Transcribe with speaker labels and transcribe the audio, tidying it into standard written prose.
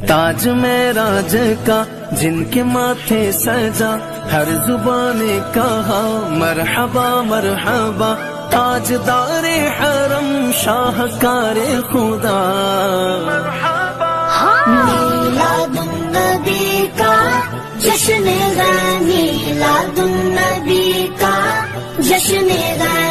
Speaker 1: ताज में राज का जिनके माथे सजा, हर जुबाने कहा मरहबा मरहबा। ताजदारे हरम शाहकारे खुदा,
Speaker 2: मीलादुन्नबी का जश्न है, मीलादुन्नबी का जश्न है।